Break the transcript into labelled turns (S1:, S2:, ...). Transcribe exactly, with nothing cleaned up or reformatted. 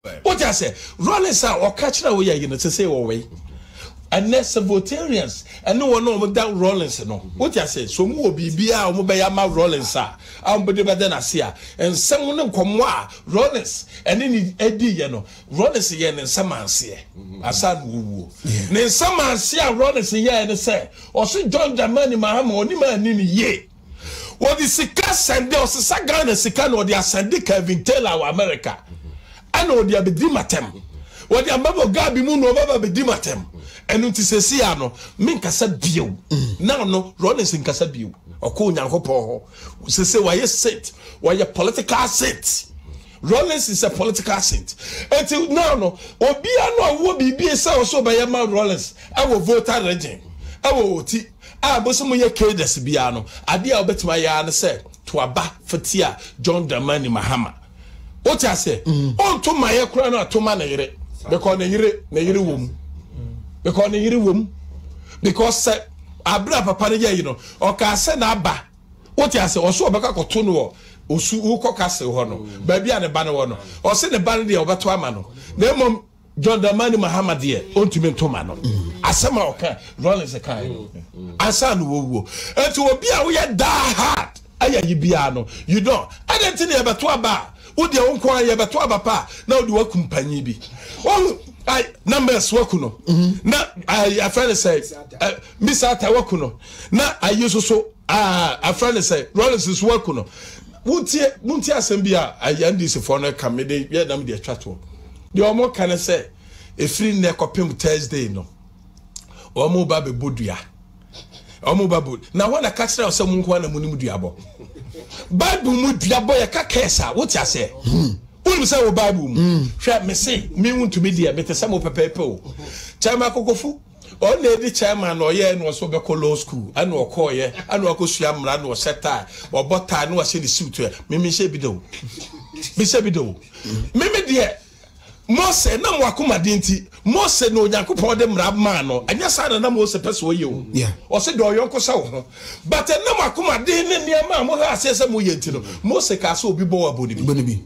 S1: What I say, Rawlings or catch that way, you know, to say away. And next votarians, and no one know without Rawlings. No, what I say, so more be be our mobile my Rawlings, I'm better than I see, and someone come wa Rawlings, and then Eddie, you know, Rawlings again and some man see, I said, woo. Then some man see Rawlings here and say, or see John Dramani Mahama or Nima Nini ye. What is the cast and there was a Sagan and Sikan or the Asandi Kevin Taylor America. I know they are Bedimatem. What the Amabo Gabi Moon over Bedimatem. And until Sesiano, Min Cassat Bio. Now, no, Rawlings in Cassat Bio. Or Konya Hopo. Say, why you sit? Why you political sit? Rawlings is a political saint. Until now, no, or be a no will be be so by a man Rawlings. I will vote a regime. I will vote. I was some year Kades Biano. I dear bet my yarn say to a back for Tia John Dramani Mahama. What I say? On to my crown to manage because they hear it, they hear womb. Because they hear womb. Because I brought Papa, you know, or can send a ba. What I say, or so back or two or Uko Castle Hono, baby and a banner one, or send a banner over to a man. Then John Dramani Mahama dear, Wontumi Tomano. Asama okay, Rawlings a kind. Asan woo. And to be a we are die hard. Aya yibiano. You don't. I don't think about to a bar. Would your own choir about to a papa? Now do a company be. Oh, I numbers wakuno. Now I friend say, Miss Ata wakuno. Now I use also ah a friend say, Rawlings is wakuno. Wuntia Wuntia Sembia, I N D C for no come, they yeah, them the chat. The Omo can say, a free neck of him Thursday, no. Omo Baby Budia. Omo Babu. Now, when I catch out some one and Munimudiabo. Bible Mudiabo, a kakesa, what I say? Who say, Bible? Trap me say, me want to be dear, better some of a paper. Chama Kokofu. Only the chairman or yeah, was over law school. I know a coy, I know a cushiam, I know a satire, or but I know a silly suit. Mimi Shebido. Bishabido. Mimi dear. Mose na mwakuma dinti Mose no Nyankopon de mrabma no anya sa na Mose peso ye yeah o se do yonko sa wo but na mwakuma din ne niam a mo ha asese mo ye nti no Mose ka so obi bo wa boni bi